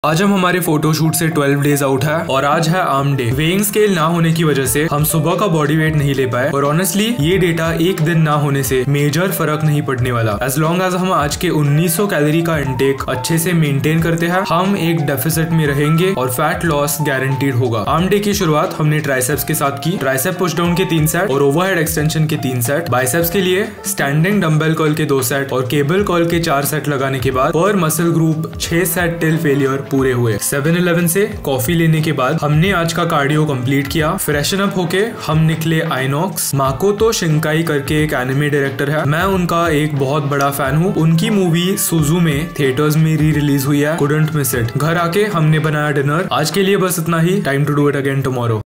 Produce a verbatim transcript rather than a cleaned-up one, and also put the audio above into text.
आज हम हमारे फोटोशूट से ट्वेल्व डेज आउट है और आज है आर्म डे। वेइंग स्केल ना होने की वजह से हम सुबह का बॉडी वेट नहीं ले पाए और ऑनेस्टली ये डेटा एक दिन ना होने से मेजर फर्क नहीं पड़ने वाला। एज लॉन्ग एज हम आज के उन्नीस सौ कैलोरी का इंटेक अच्छे से मेंटेन करते हैं, हम एक डेफिसिट में रहेंगे और फैट लॉस गारंटीड होगा। आर्म डे की शुरुआत हमने ट्राइसेप्स के साथ की। ट्राइसेप पुश डाउन के तीन सेट और ओवरहेड एक्सटेंशन के तीन सेट। बाइसेप्स के लिए स्टैंडिंग डंबल कर्ल के दो सेट और केबल कर्ल के चार सेट लगाने के बाद पर मसल ग्रुप छह सेट टिल फेलियर पूरे हुए। सेवन इलेवन से कॉफी लेने के बाद हमने आज का कार्डियो कंप्लीट किया। फ्रेशन अप होके हम निकले आइनॉक्स। माकोतो शिंकाई करके एक एनिमे डायरेक्टर है, मैं उनका एक बहुत बड़ा फैन हूँ। उनकी मूवी सुजू में थिएटर्स में री रिलीज हुई है, कुडंट मिस इट। घर आके हमने बनाया डिनर। आज के लिए बस इतना ही। Time to do it again tomorrow.